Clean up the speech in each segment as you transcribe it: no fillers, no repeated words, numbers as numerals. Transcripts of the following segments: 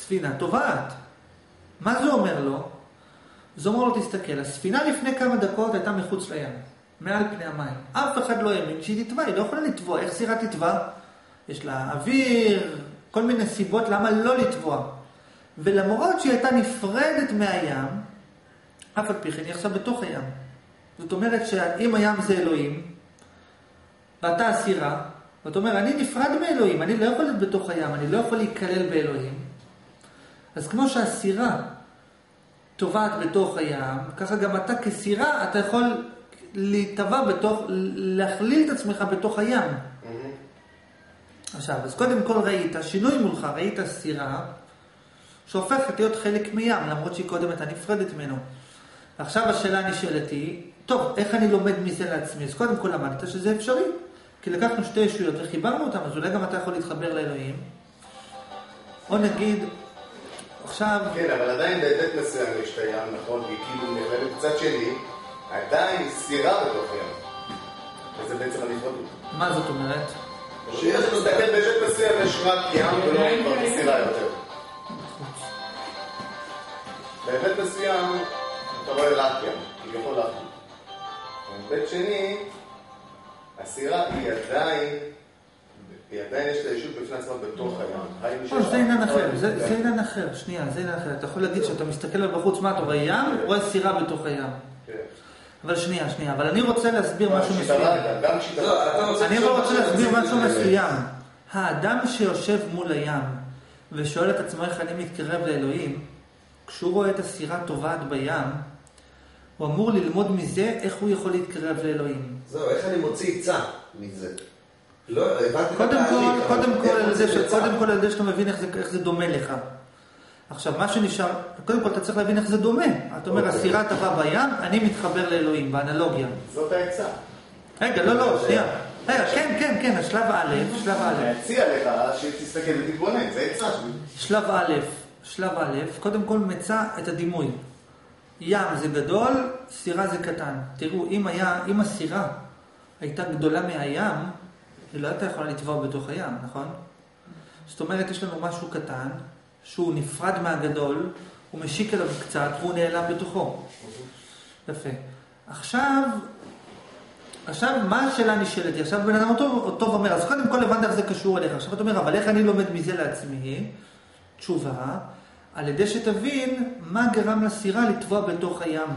הספינה טובעת. מה זה אומר לו? זה אומר לו, תסתכל, הספינה לפני כמה דקות הייתה מחוץ לים, מעל פני המים. אף אחד לא האמין שהיא תטבע, היא לא יכולה לטבוע. איך סירה תטבע? יש לה אוויר, כל מיני סיבות למה לא לטבוע. ולמרות שהיא הייתה נפרדת מהים, אף על פי כן היא עכשיו בתוך הים. זאת אומרת שאם הים זה אלוהים, ואתה הסירה, זאת אומרת, אני נפרד מאלוהים, אני לא יכול להיות בתוך הים, אני לא יכול להיכלל באלוהים. אז כמו שהסירה טובעת בתוך הים, ככה גם אתה כסירה, אתה יכול להטבע בתוך, להכליל את עצמך בתוך הים. עכשיו, אז קודם כל ראית, שינוי מולך, ראית סירה, שהופכת להיות חלק מים, למרות שהיא קודם הייתה נפרדת ממנו. עכשיו השאלה נשאלת היא, טוב, איך אני לומד מזה לעצמי? אז קודם כל למדת שזה אפשרי. כי לקחנו שתי ישויות וחיברנו אותם, אז אולי גם אתה יכול להתחבר לאלוהים. או נגיד, עכשיו... כן, אבל עדיין בהיבט מסוים יש את הים, נכון? כי כאילו נכללת קצת שלי, עדיין סירה בתוך הים. וזה בעצם הנפרדות. מה זאת אומרת? שיש מסתכל בהיבט מסוים יש רק ים ולא כבר סירה יותר. בהיבט מסוים אתה רואה רק ים, כביכול רק ים. בהיבט שני, הסירה היא עדיין יש לה ישות בפני עצמה בתוך הים. זה עניין אחר, זה עניין אחר, שנייה, זה עניין אחר. אתה יכול להגיד שאתה מסתכל על בחוץ, מה אתה רואה ים? רואה סירה בתוך הים. אבל שנייה, אבל אני רוצה להסביר משהו מסוים. אני רוצה להסביר משהו מסוים. האדם שיושב מול הים ושואל את עצמו איך אני מתקרב לאלוהים, כשהוא רואה את הסירה טובעת בים, הוא אמור ללמוד מזה איך הוא יכול להתקרב לאלוהים. זהו, איך אני מוציא עצה מזה? קודם כל על זה שאתה מבין איך זה דומה לך. עכשיו, מה שנשאר, קודם כל אתה צריך להבין איך זה דומה. אתה אומר, הסירה טבעה בים, אני מתחבר לאלוהים, באנלוגיה. זאת העצה. רגע, לא, שנייה. כן, השלב א'. להציע לך שתסתכל ותתבונן, זה עצה. שלב א', קודם כל מצא את הדימוי. ים זה גדול, סירה זה קטן. תראו, אם הסירה הייתה גדולה מהים, היא לא הייתה יכולה לטבוע בתוך הים, נכון? זאת אומרת, יש לנו משהו קטן, שהוא נפרד מהגדול, הוא משיק אליו קצת, והוא נעלם בתוכו. יפה. עכשיו, מה השאלה נשאלת? עכשיו בן אדם טוב אומר, אז קודם כל הבנת איך זה קשור אליך. עכשיו אתה אומר, אבל איך אני לומד מזה לעצמי? תשובה, על ידי שתבין מה גרם לסירה לטבוע בתוך הים.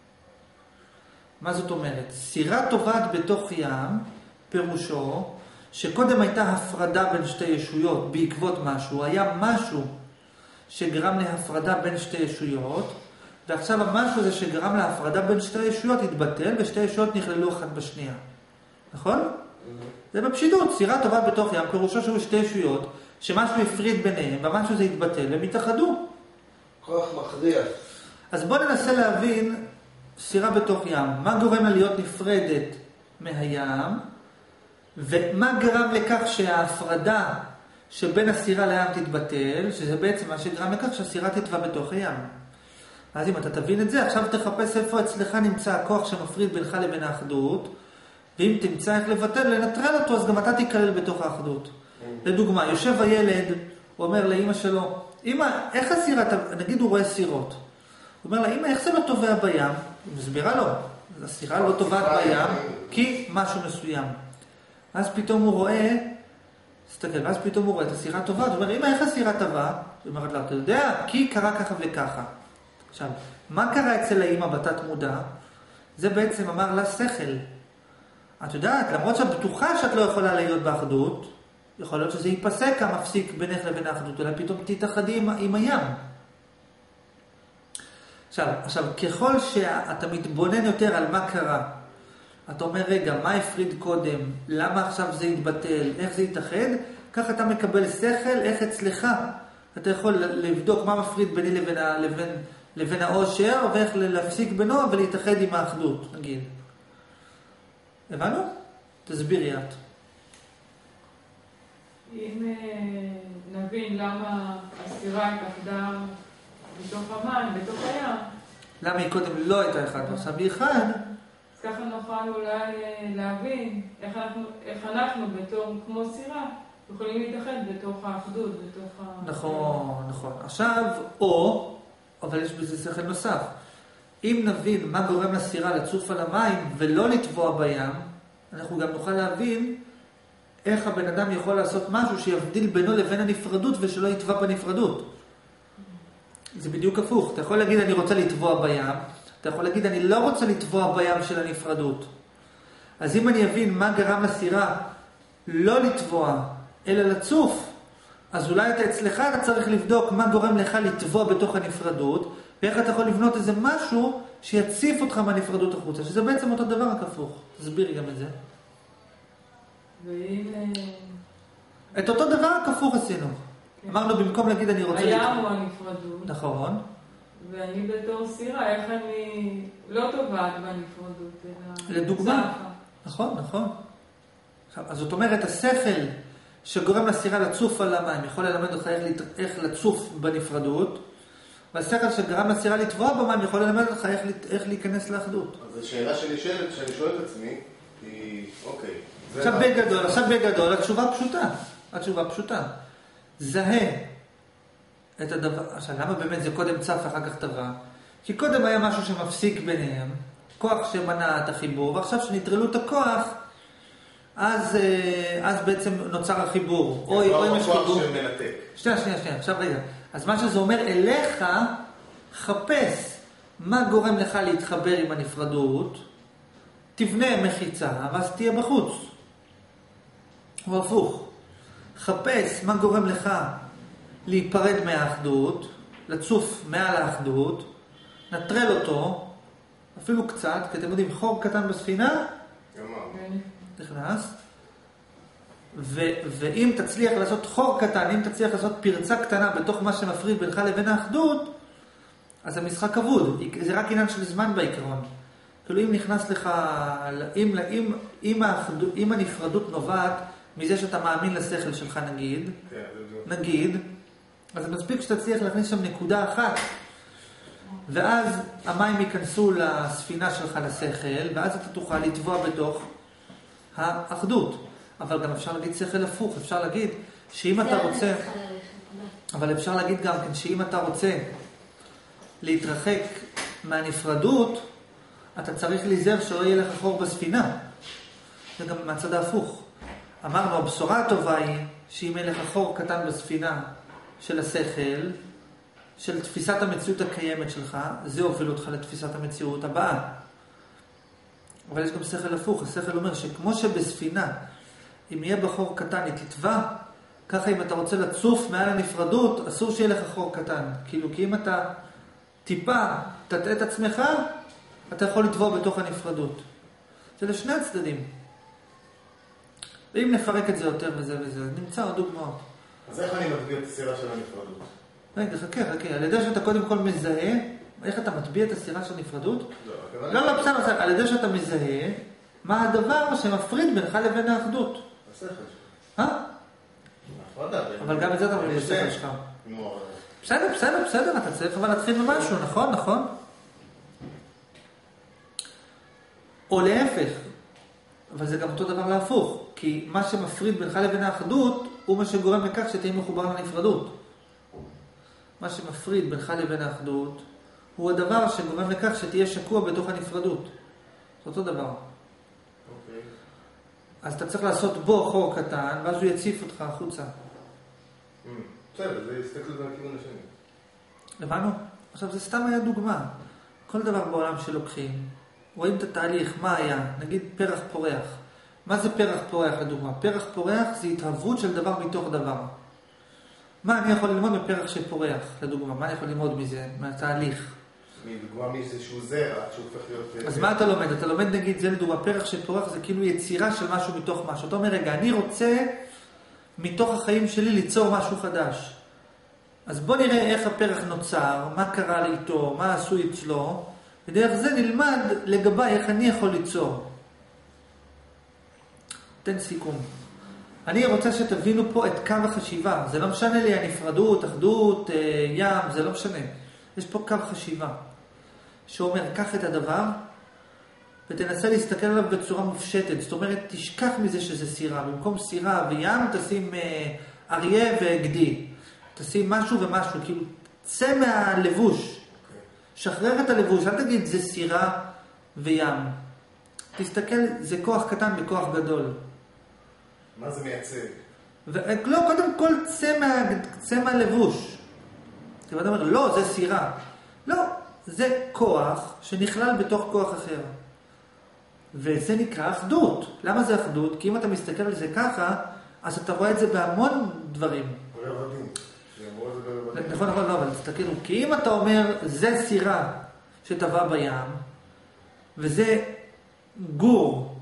מה זאת אומרת? סירה טובעת בתוך ים, פירושו, שקודם הייתה הפרדה בין שתי ישויות בעקבות משהו, היה משהו שגרם להפרדה בין שתי ישויות, ועכשיו המשהו הזה שגרם להפרדה בין שתי ישויות התבטל, ושתי ישויות נכללו אחת בשנייה. נכון? זה בפשיטות, סירה טובעת בתוך ים, פירושו שהיו שתי ישויות, שמשהו הפריד ביניהם, והמשהו הזה התבטל, והם התאחדו. כוח מכריע. אז בואו ננסה להבין סירה בתוך ים, מה גורם לה להיות נפרדת מהים, ומה גרם לכך שההפרדה שבין הסירה לים תתבטל, שזה בעצם מה שגרם לכך שהסירה תטבע בתוך הים. אז אם אתה תבין את זה, עכשיו תחפש איפה אצלך נמצא הכוח שמפריד בינך לבין האחדות, ואם תמצא איך לנטרל אותו, אז גם אתה תיכלל בתוך האחדות. לדוגמה, יושב הילד, הוא אומר לאמא שלו, אמא, איך הסירה, נגיד הוא רואה סירות. הוא אומר לה, אמא, איך זה לא טובע בים? היא מסבירה לו, הסירה לא טובעת בים, כי משהו מסוים. אז פתאום הוא רואה, ואז פתאום הוא רואה את הסירה טובעת, הוא אומר, אמא, איך הסירה טבעה? היא אומרת לה, אתה יודע, כי קרה ככה וככה. עכשיו, מה קרה אצל האמא בתת מודע? זה בעצם אמר לה שכל. את יודעת, למרות שאת בטוחה שאת לא יכולה להיות באחדות, יכול להיות שזה ייפסק המפסיק בינך לבין האחדות, אלא פתאום תתאחדי עם הים. עכשיו, ככל שאתה מתבונן יותר על מה קרה, אתה אומר, רגע, מה הפריד קודם? למה עכשיו זה יתבטל? איך זה יתאחד? כך אתה מקבל שכל, איך אצלך אתה יכול לבדוק מה מפריד ביני לבין האושר, ואיך להפסיק בינו ולהתאחד עם האחדות, נגיד. הבנו? תסבירי את. אם נבין למה הסירה התאחדה בתוך המים, בתוך הים. למה היא קודם לא הייתה אחד, עכשיו היא אחד. אז ככה נוכל אולי להבין איך אנחנו בתור כמו סירה יכולים להתאחד בתוך האחדות, בתוך נכון. נכון. עכשיו, אבל יש בזה שכל נוסף. אם נבין מה גורם לסירה לצוף על המים ולא לטבוע בים, אנחנו גם נוכל להבין איך הבן אדם יכול לעשות משהו שיבדיל בינו לבין הנפרדות ושלא יטבע בנפרדות. זה בדיוק הפוך. אתה יכול להגיד אני רוצה לטבוע בים, אתה יכול להגיד אני לא רוצה לטבוע בים של הנפרדות. אז אם אני אבין מה גרם לסירה לא לטבוע אלא לצוף, אז אולי אתה צריך לבדוק מה גורם לך לטבוע בתוך הנפרדות, ואיך אתה יכול לבנות איזה משהו שיציף אותך מהנפרדות החוצה, שזה בעצם אותו דבר רק הפוך. תסבירי גם את זה. את אותו דבר רק הפוך עשינו. אמרנו במקום להגיד אני רוצה... הים הוא הנפרדות. נכון. ואני בתור סירה, איך אני לא טובעת בנפרדות, אלא... לדוגמה. נכון. אז זאת אומרת, השכל שגורם לסירה לצוף על המים, יכול ללמד אותך איך לצוף בנפרדות, והשכל שגרם לסירה לטבוע במים, יכול ללמד אותך איך להיכנס לאחדות. אז השאלה שאני שואל את עצמי, היא, אוקיי. עכשיו בגדול, התשובה פשוטה. זהה את הדבר, עכשיו למה באמת זה קודם צף אחר כך טבע? כי קודם היה משהו שמפסיק ביניהם, כוח שמנע את החיבור, ועכשיו שנטרלו את הכוח, אז בעצם נוצר החיבור. או אם יש חיבור שמנתק. שנייה, עכשיו רגע. אז מה שזה אומר אליך, חפש מה גורם לך להתחבר עם הנפרדות, תבנה מחיצה, ואז תהיה בחוץ. הוא הפוך. חפש מה גורם לך להיפרד מהאחדות, לצוף מעל האחדות, נטרל אותו, אפילו קצת, כי אתם יודעים, חור קטן בספינה, נכנס, ואם תצליח לעשות חור קטן, אם תצליח לעשות פרצה קטנה בתוך מה שמפריד בינך לבין האחדות, אז המשחק אבוד. זה רק עניין של זמן בעיקרון. כאילו אם נכנס לך, אם הנפרדות נובעת מזה שאתה מאמין לשכל שלך נגיד, אז מספיק שתצליח להכניס שם נקודה אחת, ואז המים ייכנסו לספינה שלך לשכל, ואז אתה תוכל לטבוע בתוך האחדות. אבל גם אפשר להגיד שכל הפוך, אפשר להגיד שאם אתה רוצה, אבל אפשר להגיד גם כן שאם אתה רוצה להתרחק מהנפרדות, אתה צריך להיזהר שלא יהיה לך חור בספינה. זה גם מהצד ההפוך. אמרנו, הבשורה הטובה היא שאם יהיה לך חור קטן בספינה של השכל, של תפיסת המציאות הקיימת שלך, זה הוביל אותך לתפיסת המציאות הבאה. אבל יש גם שכל הפוך. השכל אומר שכמו שבספינה, אם יהיה בחור קטן היא תטבע, ככה אם אתה רוצה לצוף מעל הנפרדות, אסור שיהיה לך חור קטן. כאילו, כי אם אתה טיפה תטעה את עצמך, אתה יכול לטבוע בתוך הנפרדות. זה לשני הצדדים. ואם נפרק את זה יותר וזה, נמצא עוד דוגמאות. אז איך אני מטביע את הסירה של הנפרדות? רגע, חכה. על ידי שאתה קודם כל מזהה, איך אתה מטביע את הסירה של הנפרדות? לא, בסדר. על ידי שאתה מזהה, מה הדבר שמפריד בינך לבין האחדות? השכל. אבל גם את זה אתה מבין, השכל שלך. בסדר, אתה צריך אבל להתחיל ממשהו, נכון? או להפך, אבל זה גם אותו דבר להפוך, כי מה שמפריד בינך לבין האחדות, הוא מה שגורם לכך שתהיה מחובר לנפרדות. מה שמפריד בינך לבין האחדות, הוא הדבר שגורם לכך שתהיה שקוע בתוך הנפרדות. זה אותו דבר. אז אתה צריך לעשות בו חור קטן, ואז הוא יציף אותך החוצה. בסדר, זה יסתכלות על הכיוון השני. הבנו? עכשיו, זה סתם היה דוגמה. כל דבר בעולם שלוקחים, רואים את התהליך, מה היה? נגיד פרח פורח. מה זה פרח פורח לדוגמה? פרח פורח זה התהוות של דבר מתוך דבר. מה אני יכול ללמוד מפרח שפורח, לדוגמה? מה אני יכול ללמוד מזה, מהתהליך? מדוגמה מאיזשהו זרע, שהוא הופך להיות... אז מה אתה לומד? אתה לומד נגיד, זה לדוגמה, פרח שפורח זה כאילו יצירה של משהו מתוך משהו. אתה אומר, רגע, אני רוצה מתוך החיים שלי ליצור משהו חדש. אז בוא נראה איך הפרח נוצר, מה קרה איתו, מה עשו אצלו, ודרך זה נלמד לגבי איך אני יכול ליצור. תן סיכום. אני רוצה שתבינו פה את קו החשיבה. זה לא משנה לי הנפרדות, אחדות, ים, זה לא משנה. יש פה קו חשיבה שאומר, קח את הדבר ותנסה להסתכל עליו בצורה מופשטת. זאת אומרת, תשכח מזה שזה סירה. במקום סירה וים תשים אריה וגדי. תשים משהו ומשהו, כאילו, צא מהלבוש. שחרר את הלבוש, אל תגיד זה סירה וים. תסתכל, זה כוח קטן בכוח גדול. מה זה מייצג? לא, קודם כל צא מהלבוש. אתה אומר, לא, זה סירה. לא, זה כוח שנכלל בתוך כוח אחר. וזה נקרא אחדות. למה זה אחדות? כי אם אתה מסתכל על זה ככה, אז אתה רואה את זה בהמון דברים. נכון, לא, אבל תסתכלו. כי אם אתה אומר, זה סירה שטבע בים, וזה גור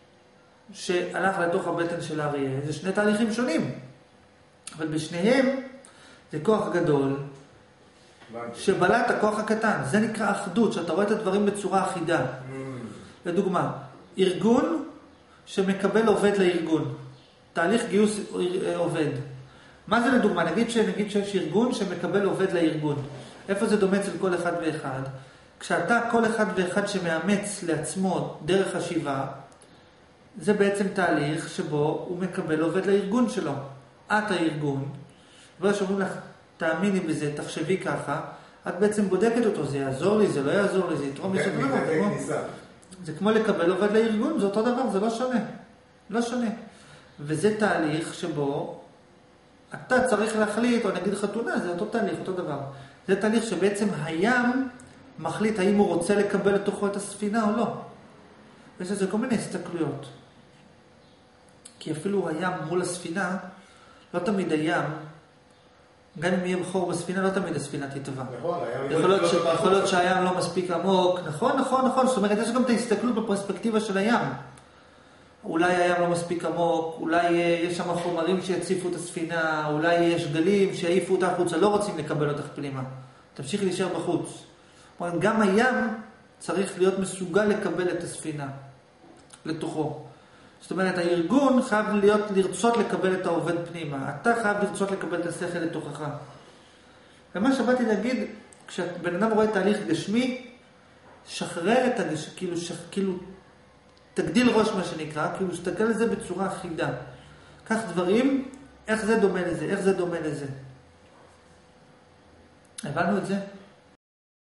שהלך לתוך הבטן של האריה, זה שני תהליכים שונים. אבל בשניהם זה כוח גדול שבלע את הכוח הקטן. זה נקרא אחדות, שאתה רואה את הדברים בצורה אחידה. לדוגמה, ארגון שמקבל עובד לארגון. תהליך גיוס עובד. מה זה לדוגמה? נגיד שיש ארגון שמקבל עובד לארגון. איפה זה דומה אצל כל אחד ואחד? כשאתה כל אחד ואחד שמאמץ לעצמו דרך חשיבה, זה בעצם תהליך שבו הוא מקבל עובד לארגון שלו. את הארגון, ושאומרים לך, תאמיני בזה, תחשבי ככה, את בעצם בודקת אותו, זה יעזור לי, זה לא יעזור לי, זה יתרום לי, זה כמו לקבל עובד לארגון, זה אותו דבר, זה לא שונה. לא שונה. וזה תהליך שבו אתה צריך להחליט, או נגיד חתונה, זה אותו תהליך, אותו דבר. זה תהליך שבעצם הים מחליט האם הוא רוצה לקבל לתוכו את הספינה או לא. ויש לזה כל מיני הסתכלויות. כי אפילו הים מול הספינה, לא תמיד הים, גם אם יהיה בחור בספינה, לא תמיד הספינה תטבע. יכול להיות שהים לא מספיק עמוק. נכון. זאת אומרת, יש גם את ההסתכלות בפרספקטיבה של הים. אולי הים לא מספיק עמוק, אולי יש שם חומרים שיציפו את הספינה, אולי יש גלים שיעיפו אותך חוצה, לא רוצים לקבל אותך פנימה. תמשיכי להישאר בחוץ. גם הים צריך להיות מסוגל לקבל את הספינה לתוכו. זאת אומרת, הארגון חייב לרצות לקבל את העובד פנימה. אתה חייב לרצות לקבל את השכל לתוכך. ומה שבאתי להגיד, כשבן אדם רואה תהליך גשמי, שחרר את כאילו תגדיל ראש מה שנקרא, כאילו שתקל על זה בצורה אחידה. כך דברים, איך זה דומה לזה, איך זה דומה לזה. הבנו את זה?